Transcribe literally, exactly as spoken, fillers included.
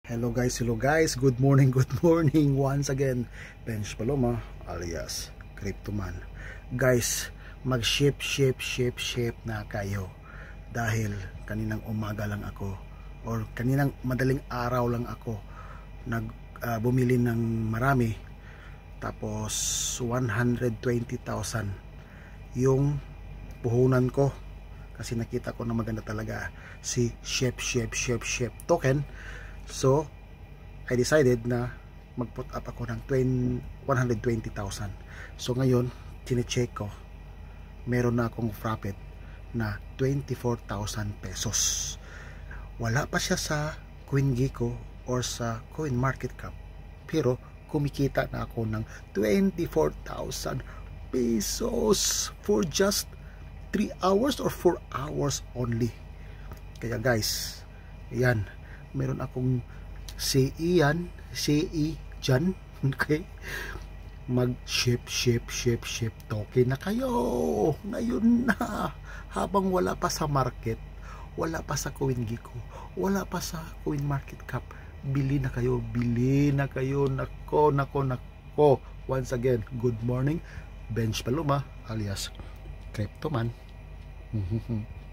Hello guys, hello guys, good morning, good morning once again. Bench Paloma alias Cryptoman. Guys, mag ship ship ship ship na kayo dahil kaninang umaga lang ako or kaninang madaling araw lang ako nag uh, bumili ng marami, tapos one hundred twenty thousand yung puhunan ko kasi nakita ko na maganda talaga si ship ship ship ship token. So, I decided na mag-put up ako ng one hundred twenty thousand. So, ngayon, chine-check ko. Meron na akong profit na twenty-four thousand pesos. Wala pa siya sa CoinGecko or sa CoinMarketCap. Pero, kumikita na ako ng twenty-four thousand pesos for just three hours or four hours only. Kaya guys, yan. Meron akong C E yan, C E dyan, okay? Mag ship, ship, ship, ship token na kayo ngayon na, habang wala pa sa market, wala pa sa CoinGecko, wala pa sa CoinMarketCap. Bili na kayo, bili na kayo, nako, nako, nako. Once again, good morning, Bench Paloma alias Cryptoman.